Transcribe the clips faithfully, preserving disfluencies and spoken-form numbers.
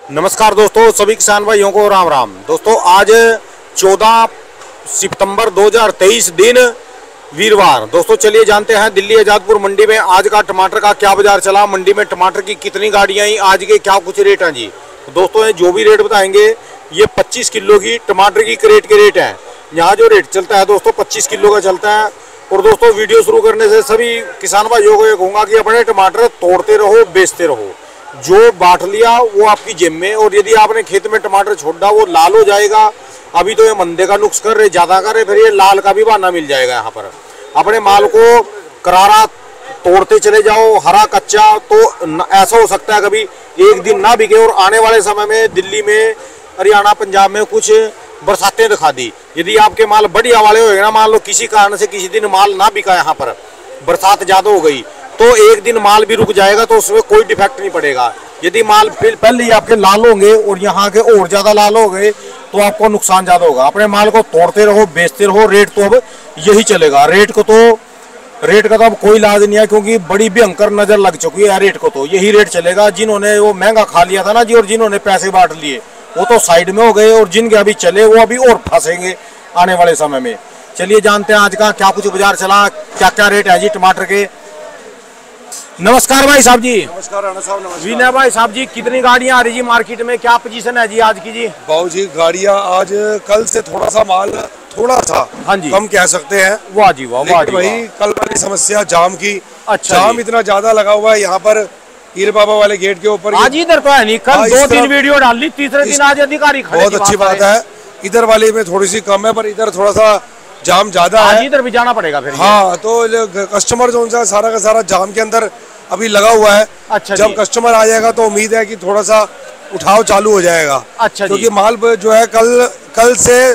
नमस्कार दोस्तों, सभी किसान भाइयों को राम राम। दोस्तों आज चौदह सितंबर दो हज़ार तेईस दिन वीरवार। दोस्तों चलिए जानते हैं दिल्ली आजादपुर मंडी में आज का टमाटर का क्या बाजार चला, मंडी में टमाटर की कितनी गाड़ियां आई, आज के क्या कुछ रेट हैं जी। दोस्तों जो भी रेट बताएंगे ये पच्चीस किलो की टमाटर की क्रेट के रेट हैं। यहाँ जो रेट चलता है दोस्तों पच्चीस किलो का चलता है। और दोस्तों वीडियो शुरू करने से सभी किसान भाइयों को ये कहूँगा कि अपने टमाटर तोड़ते रहो, बेचते रहो। जो बांट लिया वो आपकी जेब में, और यदि आपने खेत में टमाटर छोड़ा वो लाल हो जाएगा। अभी तो ये मंदे का नुक्स कर रहे, ज्यादा कर रहे, फिर ये लाल का भी बहाना मिल जाएगा। यहाँ पर अपने माल को करारा तोड़ते चले जाओ, हरा कच्चा, तो ऐसा हो सकता है कभी एक दिन ना बिके और आने वाले समय में दिल्ली में, हरियाणा, पंजाब में कुछ बरसातें दिखा दी। यदि आपके माल बढ़िया वाले हो ना, मान लो किसी कारण से किसी दिन माल ना बिका, यहाँ पर बरसात ज्यादा हो गई तो एक दिन माल भी रुक जाएगा, तो उसमें कोई डिफेक्ट नहीं पड़ेगा। यदि माल पहले ही आपके लाल होंगे और यहाँ के और ज्यादा लाल हो गए तो आपको नुकसान ज्यादा होगा। अपने माल को तोड़ते रहो, बेचते रहो। रेट तो अब यही चलेगा। रेट को तो रेट का तो अब कोई इलाज नहीं है, क्योंकि बड़ी भयंकर नजर लग चुकी है। रेट को तो यही रेट चलेगा। जिन्होंने वो महंगा खा लिया था ना जी, और जिन्होंने पैसे बांट लिए वो तो साइड में हो गए, और जिनके अभी चले वो अभी और फंसेंगे आने वाले समय में। चलिए जानते हैं आज का क्या कुछ बाजार चला, क्या क्या रेट है जी टमाटर के। नमस्कार भाई साहब जी। नमस्कार राणा साहब। नमस्कार वीना भाई साहब जी, कितनी गाड़ियां आ रही जी मार्केट में, क्या पोजीशन है जी आज की जी? बाबू जी गाड़ियां आज कल से थोड़ा सा माल थोड़ा सा हाँ जी कम कह सकते हैं। वाह जी वाह, वाह जी वही वाह। कल वाली समस्या जाम की। अच्छा जाम इतना ज्यादा लगा हुआ है यहाँ पर हीर बाबा वाले गेट के ऊपर। आज इधर तो है नहीं, कल दो तीन वीडियो डाल ली, तीसरे दिन आज अधिकारी खड़े। बहुत अच्छी बात है। इधर वाले में थोड़ी सी कम है, पर इधर थोड़ा सा जाम ज्यादा है। इधर भी जाना पड़ेगा फिर। हाँ, तो कस्टमर जो उनका सारा का सारा जाम के अंदर अभी लगा हुआ है। अच्छा, जब कस्टमर आ जाएगा तो उम्मीद है कि थोड़ा सा उठाव चालू हो जाएगा। अच्छा, क्योंकि माल जो है कल कल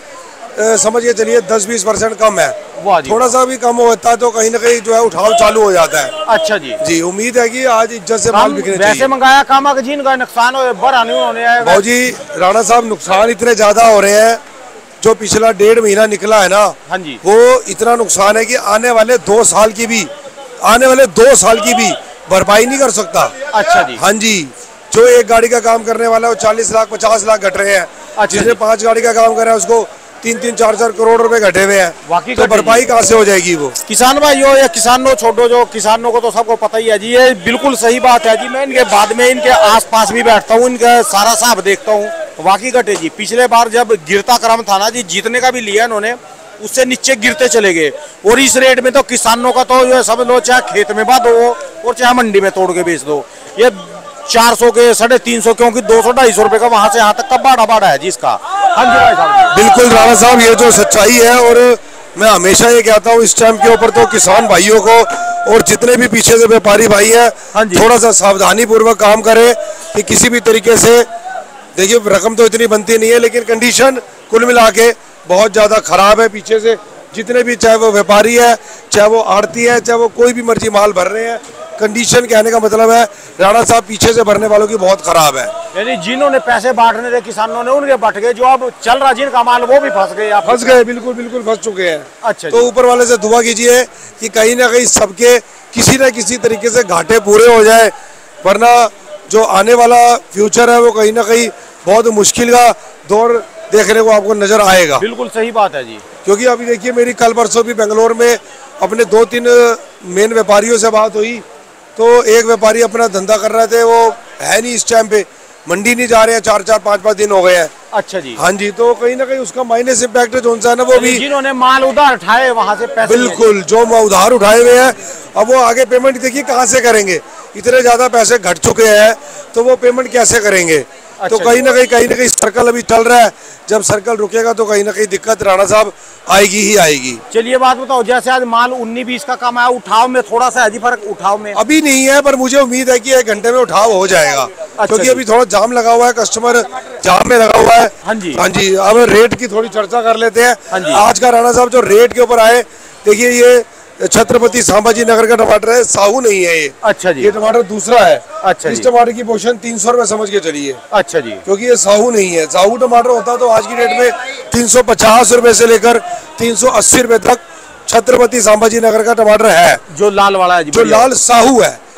से समझ के चलिए दस बीस परसेंट कम है। थोड़ा सा भी कम होता है तो कहीं ना कहीं जो है उठाव चालू हो जाता है। अच्छा जी जी, उम्मीद है कि आज इज्जत से माल बिकने चाहिए। वैसे मंगाया काम जिनका नुकसान हो बड़ा नहीं होने आएगा। भाऊ जी राणा साहब, नुकसान इतने ज्यादा हो रहे हैं। जो पिछला डेढ़ महीना निकला है ना, हाँ जी, वो इतना नुकसान है कि आने वाले दो साल की भी आने वाले दो साल की भी भरपाई नहीं कर सकता। अच्छा जी। हाँ जी, जो एक गाड़ी का काम करने वाला है वो चालीस लाख पचास लाख घट रहे हैं। अच्छा, जिसने पांच गाड़ी का काम कर रहा है उसको तीन तीन चार चार करोड़ रुपए घटे हुए हैं। तो भरपाई कहाँ से हो जाएगी वो? किसान भाइयों या किसानों छोड़ो, जो किसानों को तो सबको पता ही है जी। ये बिल्कुल सही बात है जी। मैं इनके बाद में इनके आसपास भी बैठता हूँ, इनका सारा हिसाब देखता हूँ, वाकई घटे जी। पिछले बार जब गिरता क्रम था ना जी, जीतने का भी लिया इन्होंने, उससे नीचे गिरते चले गए। और इस रेट में तो किसानों का तो जो सब लोग चाहे खेत में बांधो और चाहे मंडी में तोड़ के बेच दो, ये चार सौ के साढ़े तीन सौ, क्योंकि दो सौ ढाई सौ रुपए का वहां से यहाँ तक का बाड़ा बाड़ा है जी इसका। हाँ जी भाई साहब। बिल्कुल राणा साहब, ये जो सच्चाई है, और मैं हमेशा ये कहता हूँ इस टाइम के ऊपर तो किसान भाइयों को और जितने भी पीछे से व्यापारी भाई हैं, थोड़ा सा सावधानी पूर्वक काम करें कि किसी भी तरीके से, देखिए रकम तो इतनी बनती नहीं है, लेकिन कंडीशन कुल मिला के बहुत ज्यादा खराब है। पीछे से जितने भी, चाहे वो व्यापारी है, चाहे वो आड़ती है, चाहे वो कोई भी मर्जी माल भर रहे हैं, कंडीशन कहने का मतलब है राणा साहब पीछे से भरने वालों की बहुत खराब है। यानी जिन्होंने पैसे बांटने थे किसानों ने, उनके बट गए। जो अब चल रहा जिनका माल वो भी फंस गए, फंस गए, बिल्कुल बिल्कुल फंस चुके हैं। अच्छा, तो ऊपर वाले से दुआ कीजिए कि कहीं ना कहीं सबके किसी न किसी तरीके से घाटे पूरे हो जाए, वरना जो आने वाला फ्यूचर है वो कहीं ना कहीं बहुत मुश्किल का दौर देखने को आपको नजर आएगा। बिल्कुल सही बात है जी। क्योंकि अभी देखिए मेरी कल परसों भी बेंगलोर में अपने दो तीन मेन व्यापारियों से बात हुई, तो एक व्यापारी अपना धंधा कर रहे थे, वो है नहीं इस टाइम पे, मंडी नहीं जा रहे हैं, चार चार पाँच पाँच दिन हो गए हैं। अच्छा जी। हाँ जी, तो कहीं ना कहीं उसका माइनस इम्पैक्ट जो है ना, वो भी जिन्होंने माल उधार उठाए वहां से पैसे, बिल्कुल जो उधार उठाए हुए हैं, अब वो आगे पेमेंट देखिए कहाँ से करेंगे। इतने ज्यादा पैसे घट चुके हैं तो वो पेमेंट कैसे करेंगे? अच्छा, तो कहीं ना कहीं कहीं ना कहीं सर्कल अभी चल रहा है। जब सर्कल रुकेगा तो कहीं ना कहीं दिक्कत राणा साहब आएगी ही आएगी। चलिए बात बताओ, जैसे आज माल उन्नीस बीस का कम आया, उठाव में थोड़ा सा है फर्क? उठाव में अभी नहीं है, पर मुझे उम्मीद है कि एक घंटे में उठाव हो जाएगा। अच्छा, क्योंकि अभी थोड़ा जाम लगा हुआ है, कस्टमर जाम में लगा हुआ है। हाँ जी, हाँ जी। अब रेट की थोड़ी चर्चा कर लेते हैं। हाँ जी। आज का राणा साहब जो रेट के ऊपर आए, देखिए ये छत्रपति संभाजी नगर का टमाटर है, साहू नहीं है ये। अच्छा जी। ये टमाटर दूसरा है। अच्छा, इस टमाटर की पोजीशन तीन सौ रुपए समझ के चलिए। अच्छा जी। क्योंकि ये साहू नहीं है। साहू टमाटर होता तो आज की डेट में तीन सौ पचास रुपए से लेकर तीन सौ अस्सी रुपए तक छत्रपति संभाजी नगर का टमाटर है, जो लाल वाला है जी, जो लाल साहू है।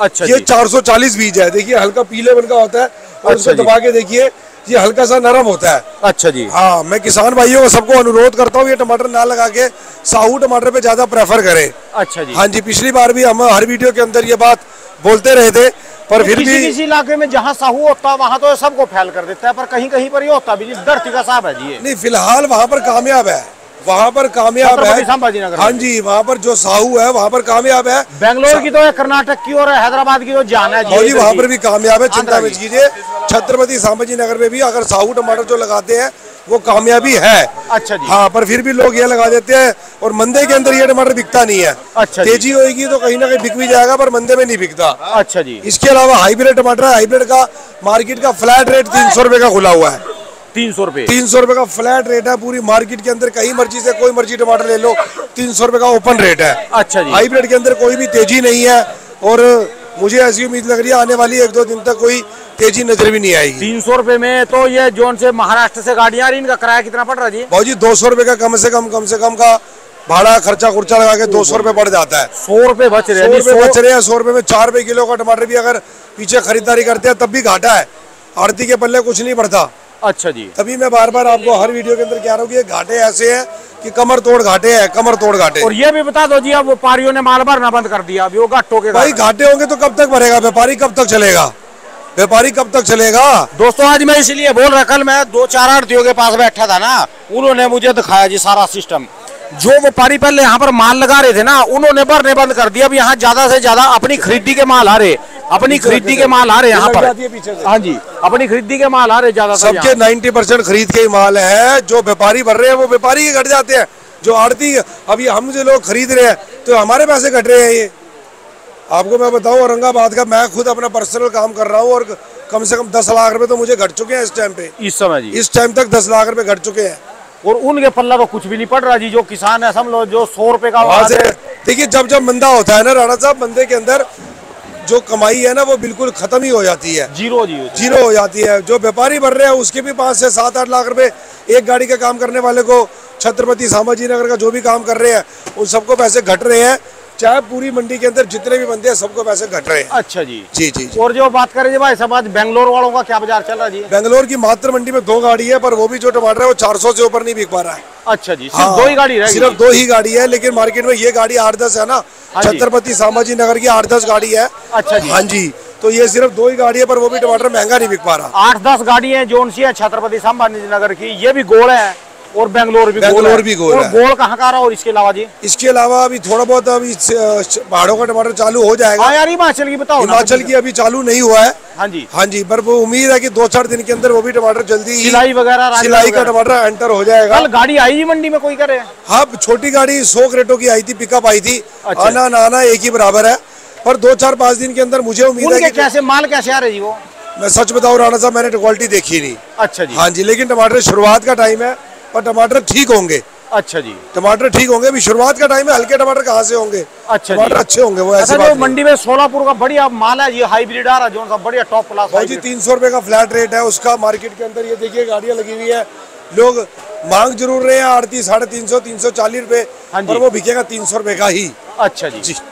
अच्छा ये चार सौ चालीस बीज है, देखिए हल्का पीले बन का होता है और अच्छा उसको दबा के देखिए ये हल्का सा नरम होता है। अच्छा जी। हाँ, मैं किसान भाइयों को सबको अनुरोध करता हूँ ये टमाटर ना लगा के साहू टमाटर पे ज्यादा प्रेफर करें। अच्छा जी। हाँ जी, पिछली बार भी हम हर वीडियो के अंदर ये बात बोलते रहे थे, पर फिर किसी भी किसी इलाके में जहाँ साहू होता है वहाँ तो सबको फैल कर देता है, पर कहीं कहीं पर ये होता भी धरती का साहब है जी। नहीं, फिलहाल वहाँ पर कामयाब है, वहाँ पर कामयाब है। संभाजी नगर, हाँ जी, वहाँ पर जो साहू है वहाँ पर कामयाब है। बेंगलोर की तो है, कर्नाटक की और हैदराबाद की तो जान है जी, वहाँ पर भी कामयाब है, चिंता मत कीजिए। छत्रपति संभाजी नगर में भी अगर साहू टमाटर जो लगाते हैं वो कामयाबी है। अच्छा जी। हाँ, पर फिर भी लोग ये लगा देते हैं और मंदे के अंदर ये टमाटर बिकता नहीं है। अच्छा, तेजी होगी तो कहीं ना कहीं बिक भी जाएगा, पर मंदे में नहीं बिकता। अच्छा जी। इसके अलावा हाइब्रिड टमाटर है, हाइब्रिड का मार्केट का फ्लैट रेट तीन सौ रुपए का खुला हुआ है। तीन सौ रुपए तीन सौ रुपए का फ्लैट रेट है पूरी मार्केट के अंदर, कहीं मर्जी से कोई मर्जी टमाटर ले लो, तीन सौ रुपए का ओपन रेट है। अच्छा जी। हाइब्रिड के अंदर कोई भी तेजी नहीं है और मुझे ऐसी उम्मीद लग रही है आने वाली एक दो दिन तक कोई तेजी नजर भी नहीं आएगी। तीन सौ रुपए में तो ये जोन से महाराष्ट्र से गाड़ियां आ रही, इनका किराया कितना पड़ रहा है जी? भाई जी दो सौ रुपए का कम से कम कम से कम का भाड़ा खर्चा खुर्चा लगा के दो सौ रुपए बढ़ जाता है। सौ रुपए बच रहे हैं, सौ रुपए बच रहे हैं। सौ रुपए में चार रुपए किलो का टमाटर भी अगर पीछे खरीदारी करते हैं तब भी घाटा है, आड़ती के पल्ले कुछ नहीं बढ़ता। अच्छा जी। तभी मैं बार बार आपको हर वीडियो के अंदर कह रहा हूँ कि घाटे ऐसे हैं कि कमर तोड़ घाटे हैं, कमर तोड़ घाटे। और ये भी बता दो जी, अब व्यापारियों ने माल भरना बंद कर दिया, अभी वो घाटों के भाई घाटे होंगे तो कब तक भरेगा व्यापारी, कब तक चलेगा व्यापारी, कब तक चलेगा? दोस्तों आज मैं इसलिए बोल रहा, कल मैं दो चार आड़तियों के पास बैठा था ना, उन्होंने मुझे दिखाया जी सारा सिस्टम। जो व्यापारी पहले यहाँ पर माल लगा रहे थे ना, उन्होंने भरने बंद कर दिया। अब यहाँ ज्यादा से ज्यादा अपनी खरीदी के माल आ रहे, अपनी खरीदी के माल आ रहे यहाँ पर। हाँ जी, अपनी खरीदी के माल आ रहे ज्यादा। सबके नब्बे परसेंट खरीद के माल है, जो व्यापारी भर रहे हैं वो व्यापारी के घट जाते हैं। जो आड़ती अभी हम जो लोग खरीद रहे हैं तो हमारे पैसे घट रहे हैं। ये आपको मैं बताऊं, औरंगाबाद का मैं खुद अपना पर्सनल काम कर रहा हूँ और कम से कम दस लाख रुपए तो मुझे घट चुके हैं इस टाइम पे। इस समय जी, इस टाइम तक दस लाख रुपए घट चुके हैं और उनके पल्ला तो कुछ भी नहीं पड़ रहा जी। जो किसान है समझ लो, जो सौ रुपए का वहां से देखिए, जब जब मंदा होता है ना राणा साहब, मंदे के अंदर जो कमाई है ना वो बिल्कुल खत्म ही हो जाती है, जीरो जीरो जीरो हो जाती है। जो व्यापारी भर रहे हैं उसके भी पाँच से सात आठ लाख रुपए एक गाड़ी का काम करने वाले को, छत्रपति संभाजी नगर का जो भी काम कर रहे हैं उन सबको पैसे घट रहे हैं। चाहे पूरी मंडी के अंदर जितने भी बंदे हैं सबको पैसे घट रहे हैं। अच्छा जी। जी जी, जी। और जो बात करें भाई साहब, आज बेंगलोर वालों का क्या बाजार चल रहा है जी? बेंगलोर की मात्र मंडी में दो गाड़ी है, पर वो भी जो टमाटर है वो चार सौ से ऊपर नहीं बिक पा रहा है। अच्छा जी, सिर्फ दो ही गाड़ी रहेगी? सिर्फ दो ही गाड़ी है, लेकिन मार्केट में ये गाड़ी आठ दस है ना, छत्रपति संभाजी नगर की आठ दस गाड़ी है। अच्छा जी। हाँ जी, तो ये सिर्फ दो ही गाड़ी है, पर वो भी टमाटर महंगा नहीं बिक पा रहा। आठ दस गाड़ी है जो सी है छत्रपति संभाजी नगर की, ये भी गोल है और बेंगलोर भी बेंगलोर भी गोल है। गोल कहाँ का रहा? और इसके अलावा जी, इसके अलावा अभी थोड़ा बहुत अभी पहाड़ों का टमाटर चालू हो जाएगा। हाँ यार, हिमाचल की बताओ। हिमाचल की अभी चालू नहीं हुआ है। हाँ जी, हाँ जी, पर वो उम्मीद है कि दो चार दिन के अंदर वो भी टमाटर जल्दी सिलाई वगैरह, सिलाई का टमाटर एंटर हो जाएगा। कल गाड़ी आई जी मंडी में, कोई करे? हाँ, छोटी गाड़ी सौ क्रेटों की आई थी, पिकअप आई थी। अच्छा। आना ना आना एक ही बराबर है, पर दो चार पाँच दिन के अंदर मुझे उम्मीद है कि कैसे माल कैसे आ रहे जी वो? मैं सच बताऊं राणा साहब, मैंने क्वालिटी देखी नहीं। अच्छा जी। हाँ जी, लेकिन टमाटर शुरुआत का टाइम है, पर टमाटर ठीक होंगे। अच्छा जी, टमाटर ठीक होंगे। अभी शुरुआत का टाइम है, हल्के टमाटर कहाँ से होंगे? अच्छा, टमाटर अच्छे होंगे वो। ऐसी बात मंडी में सोलापुर का बढ़िया माल है, ये हाइब्रिड आ रहा है जो सा बढ़िया टॉप क्लास। भाई जी तीन सौ रुपए का फ्लैट रेट है उसका मार्केट के अंदर। ये देखिए गाड़ियाँ लगी हुई है, लोग मांग जरूर रहे हैं आड़ती साढ़े तीन सौ तीन सौ चालीस रुपए, और वो बिकेगा तीन सौ रुपए का ही। अच्छा जी, जी।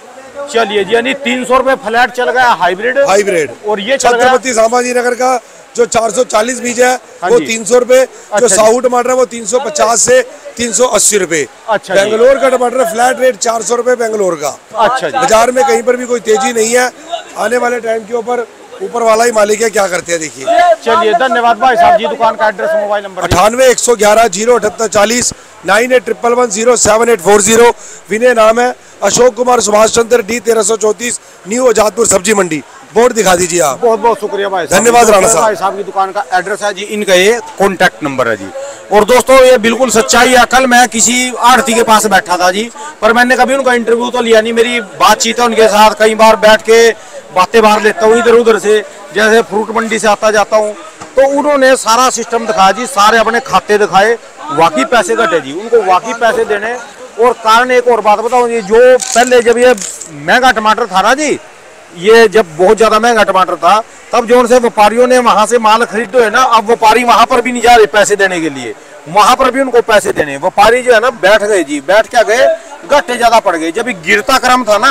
चलिए जी, यानी तीन सौ रुपए फ्लैट चल गया हाइब्रिड। हाइब्रिड और ये छत्रपति संभाजी नगर का जो चार सौ चालीस बीज है वो तीन सौ रुपए, जो साहू टमाटर है वो तीन सौ पचास से तीन सौ अस्सी रुपए। अच्छा, बेंगलोर का टमाटर फ्लैट रेट चार सौ रुपए बेंगलोर का। अच्छा, बाजार में कहीं पर भी कोई तेजी नहीं है। आने वाले टाइम के ऊपर ऊपर वाला ही मालिक है, क्या करते हैं देखिए। चलिए, धन्यवाद भाई साहब जी। दुकान का एड्रेस, मोबाइल नंबर? अठानवे एक सौ ग्यारह जीरो अठहत्तर चालीस, nine eight triple one zero seven eight four zero. Vinay नाम है, अशोक कुमार सुभाष चंद्र, डी तेरह सौ चौतीस, न्यू आजादपुर सब्जी मंडी। बोर्ड दिखा दीजिए आप। बहुत बहुत शुक्रिया भाई, धन्यवाद राणा साहब। भाई साहब की दुकान का एड्रेस है जी, इनका ये कॉन्टैक्ट नंबर है जी। और दोस्तों ये बिल्कुल सच्चाई है, कल मैं किसी आड़ती के पास बैठा था जी, पर मैंने कभी उनका इंटरव्यू तो लिया नहीं। मेरी बातचीत है उनके साथ, कई बार बैठ के बातें बाहर लेता हूँ इधर उधर से, जैसे फ्रूट मंडी से आता जाता हूँ, तो उन्होंने सारा सिस्टम दिखाया जी, सारे अपने खाते दिखाए, वाकई पैसे घटे जी, उनको वाकई पैसे देने। और कारण एक और बात बताऊँ जी, जो पहले जब ये महंगा टमाटर था ना जी, ये जब बहुत ज्यादा महंगा टमाटर था, तब जो उनसे व्यापारियों ने वहां से माल खरीदो है ना, अब व्यापारी वहां पर भी नहीं जा रहे पैसे देने के लिए, वहां पर भी उनको पैसे देने। व्यापारी जो है ना बैठ गए जी, बैठ क्या गए, घाटे ज्यादा पड़ गए। जब गिरता क्रम था ना,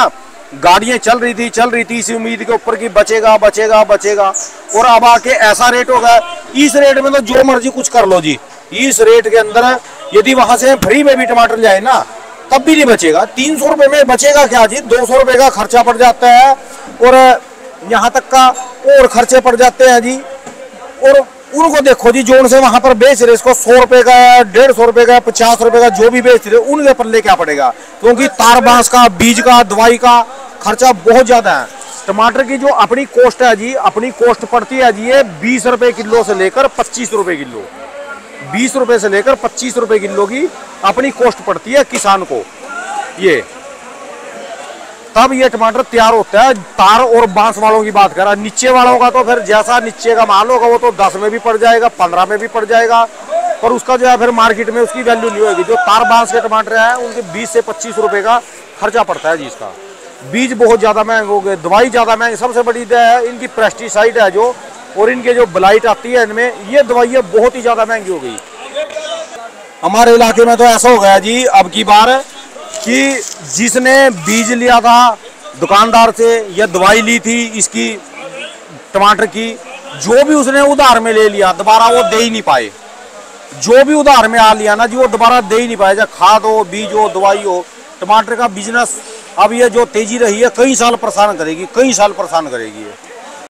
गाड़ियां चल रही थी चल रही थी इसी उम्मीद के ऊपर कि बचेगा बचेगा बचेगा, और अब आके ऐसा रेट हो गया। इस रेट में तो जो मर्जी कुछ कर लो जी, इस रेट के अंदर यदि वहां से फ्री में भी टमाटर जाए ना तब भी नहीं बचेगा। तीन सौ रुपए में बचेगा क्या जी, दो सौ रुपए का खर्चा पड़ जाता है, और यहाँ तक का और खर्चे पड़ जाते हैं जी। और उनको देखो जी, जो उनसे वहां पर बेच रहे इसको सौ रुपए का, डेढ़ सौ रुपए का, पचास रुपए का, जो भी बेच रहे उनके पल्ले क्या पड़ेगा, क्योंकि तार बांस का, बीज का, दवाई का खर्चा बहुत ज्यादा है। टमाटर की जो अपनी कॉस्ट है जी, अपनी कॉस्ट पड़ती है जी ये बीस रुपए किलो से लेकर पच्चीस रुपए किलो, बीस रुपए से लेकर पच्चीस रुपए किलो की अपनी कॉस्ट पड़ती है किसान को। ये तब ये टमाटर तैयार होता है। तार और बांस वालों की बात करा, नीचे वालों का तो फिर जैसा नीचे का माल होगा वो तो दस में भी पड़ जाएगा, पंद्रह में भी पड़ जाएगा, पर उसका जो है फिर मार्केट में उसकी वैल्यू नहीं होगी। जो तार बांस के टमाटर है उनके बीस से पच्चीस रुपए का खर्चा पड़ता है जी। इसका बीज बहुत ज्यादा महंगे हो गए, दवाई ज्यादा महंगी, सबसे बड़ी है इनकी पेस्टिसाइड है जो, और इनके जो ब्लाइट आती है इनमें, ये दवाइयाँ बहुत ही ज्यादा महंगी हो गई। हमारे इलाके में तो ऐसा हो गया जी अब की बार कि जिसने बीज लिया था दुकानदार से या दवाई ली थी इसकी टमाटर की, जो भी उसने उधार में ले लिया दोबारा वो दे ही नहीं पाए। जो भी उधार में आ लिया ना जी वो दोबारा दे ही नहीं पाए, चाहे खाद हो, बीज हो, दवाई हो। टमाटर का बिजनेस अब ये जो तेजी रही है कई साल परेशान करेगी, कई साल परेशान करेगी ये।